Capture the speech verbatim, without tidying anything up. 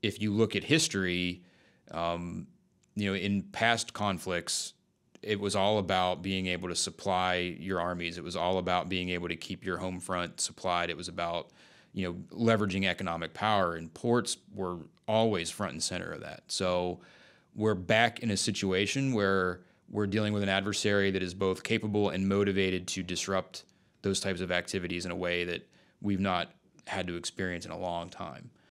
if you look at history, um, you know, in past conflicts, it was all about being able to supply your armies. It was all about being able to keep your home front supplied. It was about, you know, leveraging economic power, and ports were always front and center of that. So we're back in a situation where we're dealing with an adversary that is both capable and motivated to disrupt those types of activities in a way that we've not had to experience in a long time.